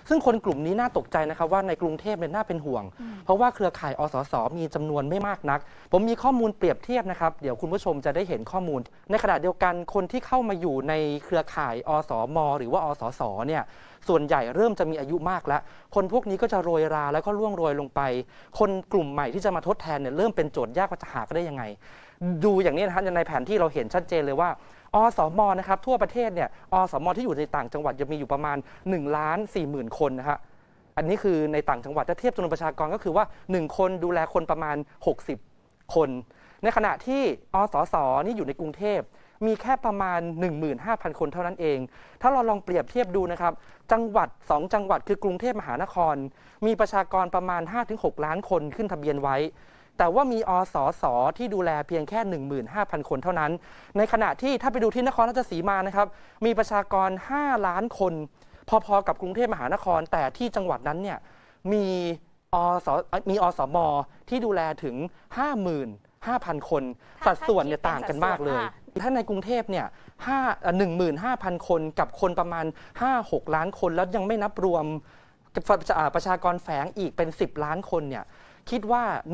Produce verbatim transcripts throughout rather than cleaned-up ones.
ซึ่งคนกลุ่มนี้น่าตกใจนะครับว่าในกรุงเทพเนี่ยน่าเป็นห่วงเพราะว่าเครือข่ายอสสมีจำนวนไม่มากนักผมมีข้อมูลเปรียบเทียบนะครับเดี๋ยวคุณผู้ชมจะได้เห็นข้อมูลในขณะเดียวกันคนที่เข้ามาอยู่ในเครือข่ายอสมหรือว่าอสสเนี่ยส่วนใหญ่เริ่มจะมีอายุมากแล้วคนพวกนี้ก็จะโรยราแล้วก็ล่วงโรยลงไปคนกลุ่มใหม่ที่จะมาทดแทนเนี่ยเริ่มเป็นโจทย์ยากว่าจะหาก็ได้ยังไงดูอย่างนี้นะฮะในแผนที่เราเห็นชัดเจนเลยว่าอสมนะครับทั่วประเทศเนี่ยอสมที่อยู่ในต่างจังหวัดจะมีอยู่ประมาณหนึ่งล้านสี่หมื่นคนนะฮะอันนี้คือในต่างจังหวัดถ้าเทียบจำนวนประชากรก็คือว่าหนึ่งคนดูแลคนประมาณหกสิบคนในขณะที่อสสนี่อยู่ในกรุงเทพมีแค่ประมาณ หนึ่งหมื่นห้าพัน คนเท่านั้นเองถ้าเราลองเปรียบเทียบดูนะครับจังหวัดสองจังหวัดคือกรุงเทพมหานครมีประชากรประมาณ ห้าถึงหก ล้านคนขึ้นทะเบียนไว้แต่ว่ามีอสสที่ดูแลเพียงแค่ หนึ่งหมื่นห้าพัน คนเท่านั้นในขณะที่ถ้าไปดูที่นครราชสีมานะครับมีประชากรห้าล้านคนพอๆกับกรุงเทพมหานครแต่ที่จังหวัดนั้นเนี่ยมีอสมีอสมที่ดูแลถึง ห้าหมื่นห้าพัน คนสัดส่วนเนี่ยต่างกันมากเลยถ้าในกรุงเทพเนี่ยหนึ่งหมื่นห้าพัน คนกับคนประมาณ ห้าหก ล้านคนแล้วยังไม่นับรวมประชากรแฝงอีกเป็นสิบล้านคนเนี่ยคิดว่า1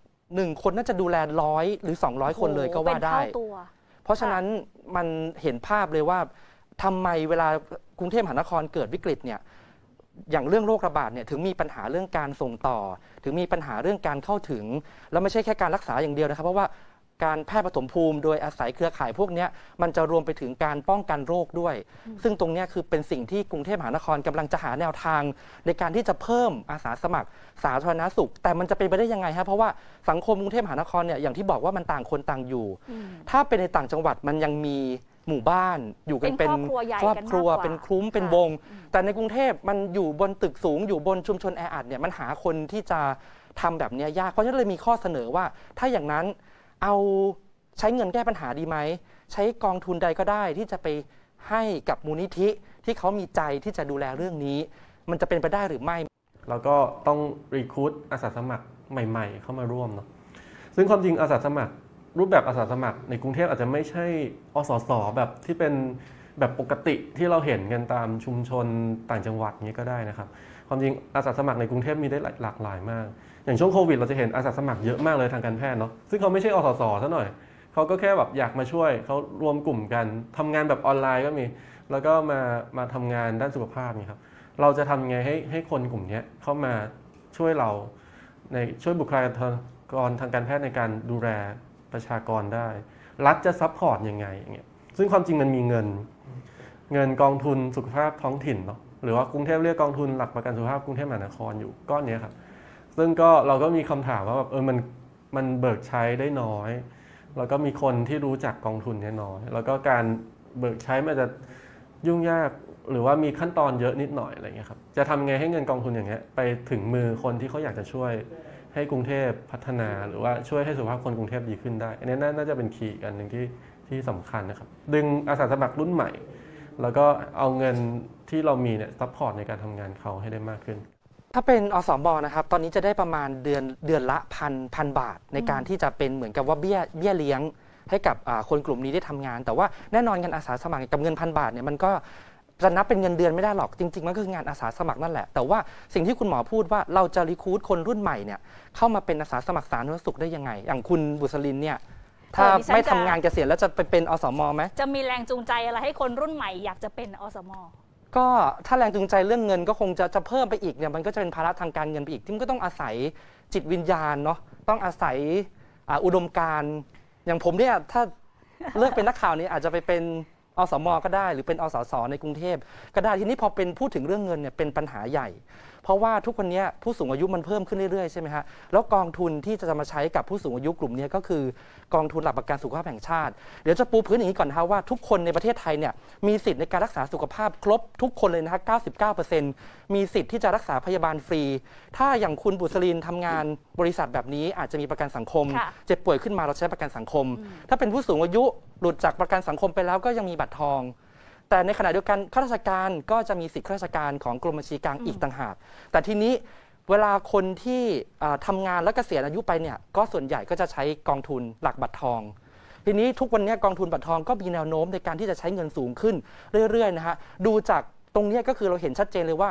1คนน่าจะดูแลร้อยหรือสองร้อยคนเลยก็ว่าได้เพราะฉะนั้นมันเห็นภาพเลยว่าทำไมเวลากรุงเทพมหานครเกิดวิกฤตเนี่ยอย่างเรื่องโรคระบาดเนี่ยถึงมีปัญหาเรื่องการส่งต่อถึงมีปัญหาเรื่องการเข้าถึงแล้วไม่ใช่แค่การรักษาอย่างเดียวนะครับเพราะว่าการแพทย์ปฐมภูมิโดยอาศัยเครือข่ายพวกนี้มันจะรวมไปถึงการป้องกันโรคด้วยซึ่งตรงนี้คือเป็นสิ่งที่กรุงเทพมหานครกำลังจะหาแนวทางในการที่จะเพิ่มอาสาสมัครสาธารณสุขแต่มันจะเป็นไปได้ยังไงฮะเพราะว่าสังคมกรุงเทพมหานครเนี่ยอย่างที่บอกว่ามันต่างคนต่างอยู่ถ้าเป็นในต่างจังหวัดมันยังมีหมู่บ้านอยู่กันเป็นครอบครัวเป็นคลุ้มเป็นวงแต่ในกรุงเทพมันอยู่บนตึกสูงอยู่บนชุมชนแออัดเนี่ยมันหาคนที่จะทำแบบนี้ยากเพราะฉะนั้นเลยมีข้อเสนอว่าถ้าอย่างนั้นเอาใช้เงินแก้ปัญหาดีไหมใช้กองทุนใดก็ได้ที่จะไปให้กับมูลนิธิที่เขามีใจที่จะดูแลเรื่องนี้มันจะเป็นไปได้หรือไม่แล้วก็ต้องรีครูทอาสาสมัครใหม่ๆเข้ามาร่วมเนาะซึ่งความจริงอาสาสมัครรูปแบบอาสาสมัครในกรุงเทพอาจจะไม่ใช่อสสแบบที่เป็นแบบปกติที่เราเห็นกันตามชุมชนต่างจังหวัดนี้ก็ได้นะครับความจริงอาสาสมัครในกรุงเทพมีได้หลากหลายมากอย่างช่วงโควิดเราจะเห็นอาสาสมัครเยอะมากเลยทางการแพทย์เนาะซึ่งเขาไม่ใช่อสสซะหน่อยเขาก็แค่แบบอยากมาช่วยเขารวมกลุ่มกันทำงานแบบออนไลน์ก็มีแล้วก็มามาทำงานด้านสุขภาพนี่ครับเราจะทำไงให้ให้คนกลุ่มนี้เข้ามาช่วยเราในช่วยบุคลากรทางการแพทย์ในการดูแลประชากรได้รัฐจะซัพพอร์ตยังไงอย่างเงี้ยซึ่งความจริงมันมีเงินเงินกองทุนสุขภาพท้องถิ่นเนาะหรือว่ากรุงเทพเรียกกองทุนหลักประกันสุขภาพกรุงเทพมหานครอยู่ก้อนนี้ครับซึ่งก็เราก็มีคำถามว่าแบบเออมันมันเบิกใช้ได้น้อยแล้วก็มีคนที่รู้จักกองทุนนี้น้อยแล้วก็การเบิกใช้มันจะยุ่งยากหรือว่ามีขั้นตอนเยอะนิดหน่อยอะไรเงี้ยครับจะทำไงให้เงินกองทุนอย่างเงี้ยไปถึงมือคนที่เขาอยากจะช่วยให้กรุงเทพพัฒนาหรือว่าช่วยให้สุขภาพคนกรุงเทพดีขึ้นได้อันนี้น่าจะเป็นคีย์กันหนึ่งที่ที่สำคัญนะครับดึงอาสาสมัครรุ่นใหม่แล้วก็เอาเงินที่เรามีเนี่ยซัพพอร์ตในการทำงานเขาให้ได้มากขึ้นถ้าเป็นอสมนะครับตอนนี้จะได้ประมาณเดือนเดือนละพันพันบาทในการที่จะเป็นเหมือนกับว่าเบี้ยเบี้ยเลี้ยงให้กับคนกลุ่มนี้ได้ทำงานแต่ว่าแน่นอนเงินอาสาสมัครกับเงินพันบาทเนี่ยมันก็จะนับเป็นเงินเดือนไม่ได้หรอกจริงๆมันคืองานอาสาสมัครนั่นแหละแต่ว่าสิ่งที่คุณหมอพูดว่าเราจะรีครูทคนรุ่นใหม่เนี่ยเข้ามาเป็นอาสาสมัครสาธารณสุขได้ยังไงอย่างคุณบุษรินเนี่ยถ้าไม่ทำงานเกษียณแล้วจะไปเป็นอสมไหมจะมีแรงจูงใจอะไรให้คนรุ่นใหม่อยากจะเป็นอสมก็ถ้าแรงจูงใจเรื่องเงินก็คงจะจะเพิ่มไปอีกเนี่ยมันก็จะเป็นภาระทางการเงินไปอีกที่มันก็ต้องอาศัยจิตวิญญาณเนาะต้องอาศัยอุดมการณ์อย่างผมเนี่ยถ้าเลือกเป็นนักข่าวนี้อาจจะไปเป็นอสม.ก็ได้หรือเป็นอสส.ในกรุงเทพก็ได้ทีนี้พอเป็นพูดถึงเรื่องเงินเนี่ยเป็นปัญหาใหญ่เพราะว่าทุกวันนี้ผู้สูงอายุมันเพิ่มขึ้นเรื่อยๆใช่ไหมฮะแล้วกองทุนที่จะมาใช้กับผู้สูงอายุกลุ่มนี้ก็คือกองทุนหลักประกันสุขภาพแห่งชาติเดี๋ยวจะปูพื้นอย่างนี้ก่อนนะว่าทุกคนในประเทศไทยเนี่ยมีสิทธิ์ในการรักษาสุขภาพครบทุกคนเลยนะฮะ เก้าสิบเก้าเปอร์เซ็นต์ มีสิทธิ์ที่จะรักษาพยาบาลฟรีถ้าอย่างคุณบุษรินทำงานบริษัทแบบนี้อาจจะมีประกันสังคมเจ็บป่วยขึ้นมาเราใช้ประกันสังคมถ้าเป็นผู้สูงอายุหลุดจากประกันสังคมไปแล้วก็ยังมีบัตรทองแต่ในขณะเดียวกันข้าราชการก็จะมีสิทธิข้าราชการของกรมบัญชีกลางอีกต่างหากแต่ทีนี้เวลาคนที่ทำงานและเกษียณอายุไปเนี่ยก็ส่วนใหญ่ก็จะใช้กองทุนหลักบัตรทองทีนี้ทุกวันนี้กองทุนบัตรทองก็มีแนวโน้มในการที่จะใช้เงินสูงขึ้นเรื่อยๆนะฮะดูจากตรงนี้ก็คือเราเห็นชัดเจนเลยว่า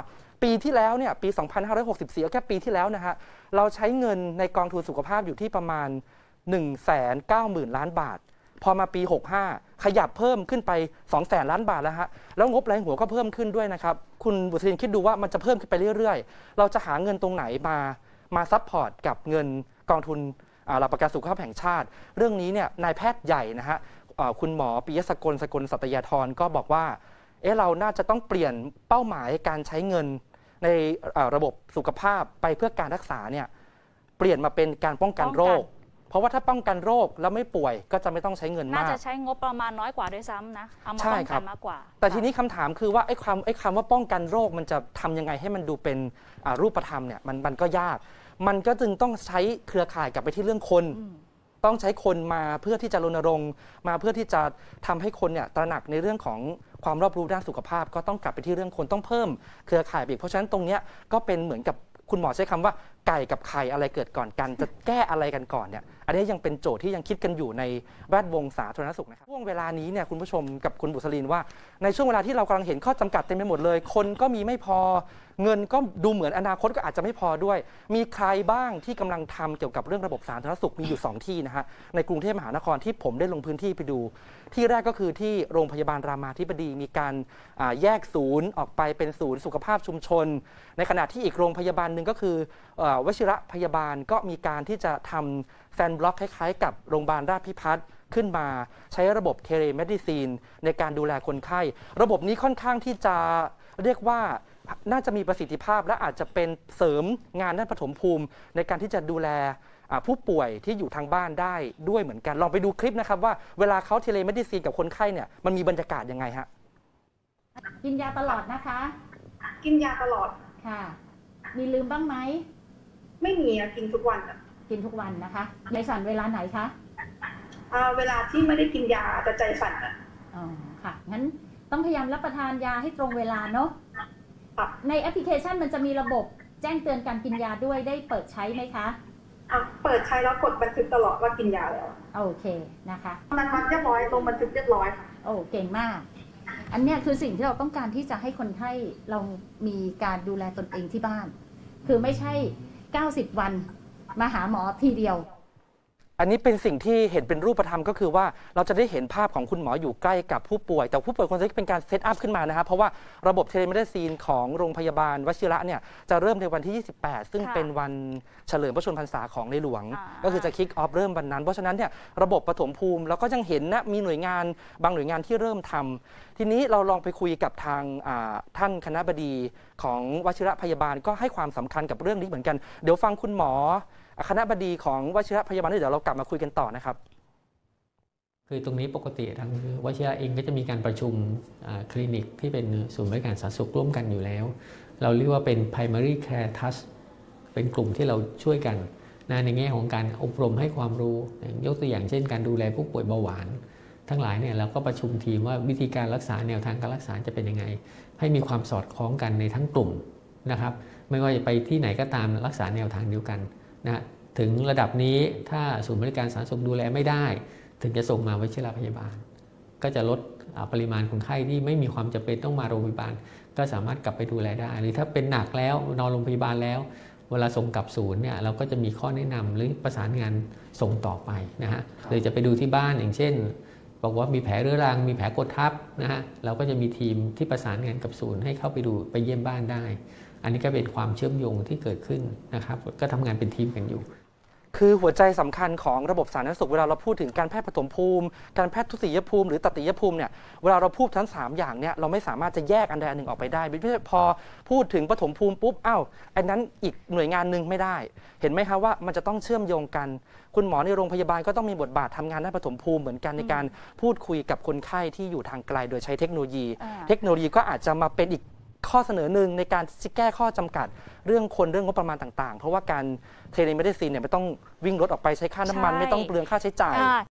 ปีที่แล้วเนี่ยปี สองพันห้าร้อยหกสิบสี่ แค่ปีที่แล้วนะฮะเราใช้เงินในกองทุนสุขภาพอยู่ที่ประมาณ หนึ่งแสนเก้าหมื่น ล้านบาทพอมาปีหกสิบห้าขยับเพิ่มขึ้นไป สองแสน ล้านบาทแล้วฮะแล้วงบรายหัวก็เพิ่มขึ้นด้วยนะครับคุณบุษรินคิดดูว่ามันจะเพิ่มขึ้นไปเรื่อยๆเราจะหาเงินตรงไหนมามาซัพพอร์ตกับเงินกองทุนหลักประกันสุขภาพแห่งชาติเรื่องนี้เนี่ยนายแพทย์ใหญ่นะฮะคุณหมอปิยะสกลสกลสัตยาธรก็บอกว่าเอ๊ะเราน่าจะต้องเปลี่ยนเป้าหมายการใช้เงินในระบบสุขภาพไปเพื่อการรักษาเนี่ยเปลี่ยนมาเป็นการป้องกันโรคเพราะว่าถ้าป้องกันโรคแล้วไม่ป่วยก็จะไม่ต้องใช้เงินมากน่าจะใช้งบประมาณน้อยกว่าด้วยซ้ำนะเอามาป้องกันมากกว่าแต่ทีนี้คำถามคือว่าไอ้ความไอ้คำว่าป้องกันโรคมันจะทำยังไงให้มันดูเป็นรูปธรรมเนี่ยมันมันก็ยากมันก็จึงต้องใช้เครือข่ายกลับไปที่เรื่องคนต้องใช้คนมาเพื่อที่จะรณรงค์มาเพื่อที่จะทำให้คนเนี่ยตระหนักในเรื่องของความรอบรู้ด้านสุขภาพก็ต้องกลับไปที่เรื่องคนต้องเพิ่มเครือข่ายอีกเพราะฉะนั้นตรงนี้ก็เป็นเหมือนกับคุณหมอใช้คำว่าไก่กับไข่อะไรเกิดก่อนกันจะแก้อะไรกันก่อนเนี่ยอันนี้ยังเป็นโจทย์ที่ยังคิดกันอยู่ในแวดวงสาธารณสุขนะครับช่วงเวลานี้เนี่ยคุณผู้ชมกับคุณบุษรินว่าในช่วงเวลาที่เรากำลังเห็นข้อจำกัดเต็มไปหมดเลยคนก็มีไม่พอเงินก็ดูเหมือนอนาคตก็อาจจะไม่พอด้วยมีใครบ้างที่กำลังทำเกี่ยวกับเรื่องระบบสาธารณสุขมีอยู่สองที่นะฮะในกรุงเทพมหานครที่ผมได้ลงพื้นที่ไปดูที่แรกก็คือที่โรงพยาบาลรามาธิบดีมีการแยกศูนย์ออกไปเป็นศูนย์สุขภาพชุมชนในขณะที่อีกโรงพยาบาลหนึ่งก็คือวชิระพยาบาลก็มีการที่จะทำแซนด์บล็อกคล้ายๆกับโรงพยาบาลราชพิพัฒน์ขึ้นมาใช้ระบบเทเลเมดิซีนในการดูแลคนไข้ระบบนี้ค่อนข้างที่จะเรียกว่าน่าจะมีประสิทธิภาพและอาจจะเป็นเสริมงานด้านปฐมภูมิในการที่จะดูแลผู้ป่วยที่อยู่ทางบ้านได้ด้วยเหมือนกันลองไปดูคลิปนะครับว่าเวลาเขาเทเลเมดิซีนกับคนไข้เนี่ยมันมีบรรยากาศยังไงฮะกินยาตลอดนะคะกินยาตลอดค่ะมีลืมบ้างไหมไม่มีกินทุกวันกินทุกวันนะคะใจสั่นเวลาไหนคะเวลาที่ไม่ได้กินยาจะใจสั่นอ่ะอ๋อค่ะงั้นต้องพยายามรับประทานยาให้ตรงเวลาเนาะในแอปพลิเคชันมันจะมีระบบแจ้งเตือนการกินยาด้วยได้เปิดใช้ไหมคะอ่ะเปิดใช้แล้วกดบันทึกตลอดว่ากินยาแล้วโอเคนะคะมันมันเรียบร้อยลงบันทึกเรียบร้อยค่ะโอ้เก่งมากอันนี้คือสิ่งที่เราต้องการที่จะให้คนไข้เรามีการดูแลตนเองที่บ้านคือไม่ใช่เก้าสิบวันมาหาหมอทีเดียวอันนี้เป็นสิ่งที่เห็นเป็นรูปธรรมก็คือว่าเราจะได้เห็นภาพของคุณหมออยู่ใกล้กับผู้ป่วยแต่ผู้ป่วยคนนี้เป็นการเซตอัพขึ้นมานะครับเพราะว่าระบบเทเลเมดิซีนของโรงพยาบาลวชิระเนี่ยจะเริ่มในวันที่ยี่สิบแปดซึ่งเป็นวันเฉลิมพระชนมพรรษาของในหลวงก็คือจะคิกออฟเริ่มวันนั้นเพราะฉะนั้นเนี่ยระบบปฐมภูมิเราก็ยังเห็นนะมีหน่วยงานบางหน่วยงานที่เริ่มทำทีนี้เราลองไปคุยกับทางท่านคณบดีของวชิระพยาบาลก็ให้ความสำคัญกับเรื่องนี้เหมือนกันเดี๋ยวฟังคุณหมอคณบดีของวชิระพยาบาลเดี๋ยวเรากลับมาคุยกันต่อนะครับคือตรงนี้ปกติทางวชิระเองก็จะมีการประชุมคลินิกที่เป็นศูนย์บริการสาธารณสุขร่วมกันอยู่แล้วเราเรียกว่าเป็น primary care trust เป็นกลุ่มที่เราช่วยกันนะในแง่ของการอบรมให้ความรู้ยกตัวอย่างเช่นการดูแลผู้ป่วยเบาหวานทั้งหลายเนี่ยเราก็ประชุมทีมว่าวิธีการรักษาแนวทางการรักษาจะเป็นยังไงให้มีความสอดคล้องกันในทั้งกลุ่มนะครับไม่ว่าจะไปที่ไหนก็ตามรักษาแนวทางเดียวกันนะถึงระดับนี้ถ้าศูนย์บริการสาธารณสุขดูแลไม่ได้ถึงจะส่งมาวชิระพยาบาลก็จะลดปริมาณคนไข้ที่ไม่มีความจำเป็นต้องมาโรงพยาบาลก็สามารถกลับไปดูแลได้หรือถ้าเป็นหนักแล้วนอนโรงพยาบาลแล้วเวลาส่งกลับศูนย์เนี่ยเราก็จะมีข้อแนะนำหรือประสานงานส่งต่อไปนะฮะหรือจะไปดูที่บ้านอย่างเช่นบอกว่ามีแผลเรื้อรังมีแผลกดทับนะฮะเราก็จะมีทีมที่ประสานงานกับศูนย์ให้เข้าไปดูไปเยี่ยมบ้านได้อันนี้ก็เป็นความเชื่อมโยงที่เกิดขึ้นนะครับก็ทำงานเป็นทีมกันอยู่คือหัวใจสำคัญของระบบสาธารณสุขเวลาเราพูดถึงการแพทย์ปฐมภูมิการแพทย์ทุติยภูมิหรือตติยภูมิเนี่ยเวลาเราพูดทั้งสามอย่างเนี่ยเราไม่สามารถจะแยกอันใดอันหนึ่งออกไปได้ไม่ใช่พอพูดถึงปฐมภูมิปุ๊บอ้าวอันนั้นอีกหน่วยงานหนึ่งไม่ได้เห็นไหมคะว่ามันจะต้องเชื่อมโยงกันคุณหมอในโรงพยาบาลก็ต้องมีบทบาททำงานด้านปฐมภูมิเหมือนกันในการพูดคุยกับคนไข้ที่อยู่ทางไกลโดยใช้เทคโนโลยีเทคโนโลยีก็อาจจะมาเป็นอีกข้อเสนอหนึ่งในการแก้ข้อจำกัดเรื่องคนเรื่องงบประมาณต่างๆเพราะว่าการเทเลเมดิซีนเนี่ยไม่ต้องวิ่งรถออกไปใช้ค่าน้ำมันไม่ต้องเปลืองค่าใช้จ่าย